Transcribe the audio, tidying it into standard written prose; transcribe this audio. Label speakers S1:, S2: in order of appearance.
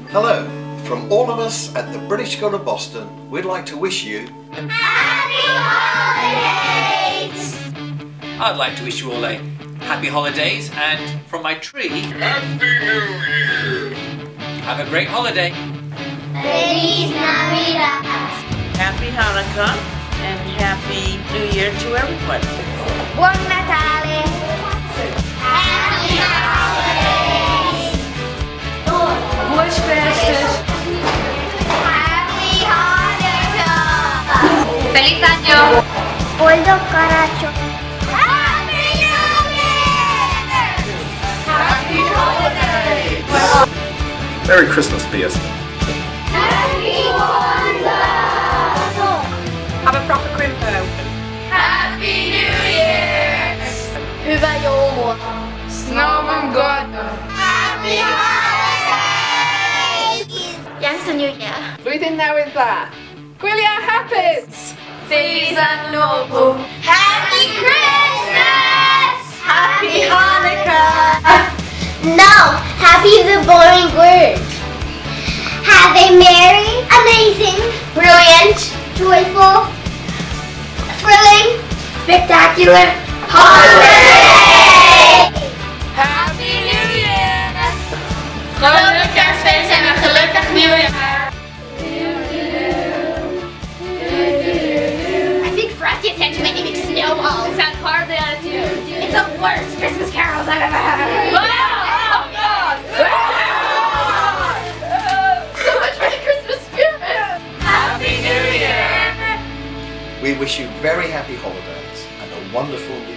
S1: Hello, from all of us at the British School of Boston, we'd like to wish you
S2: Happy Holidays!
S3: I'd like to wish you all a happy holidays, and from my tree,
S4: Happy New Year!
S3: have a great holiday.
S2: Feliz Navidad!
S5: Happy Hanukkah and Happy New Year to everyone.
S2: Buon Natale! Happy Holidays!
S6: Boas festas!
S2: Happy Hanukkah!
S6: Feliz año!
S2: Pollo caracho! Happy New Year!
S6: Happy holidays!
S7: Merry Christmas, PS.
S2: Happy Kwanzaa!
S6: Have a proper crimpo.
S2: Happy New Year! Hyvää joulua!
S6: Snowman God!
S2: Happy Holidays! Yes, a New Year!
S6: Blwyddyn newydd dda. Gwyliau hapus!
S2: Feliz Ano Novo! Happy Christmas! Happy Hanukkah! No! Happy the boring word! Have a merry, amazing, brilliant, joyful, thrilling, spectacular holiday! Happy New Year! Gelukkig kerstfeest en een gelukkig nieuwjaar! I think Frosty attention made me make snowballs. Sounds hardly out of tune. It's the worst Christmas carols I've ever heard. Wow! Oh God! So much for the Christmas spirit! Happy New Year!
S1: We wish you very happy holidays and a wonderful new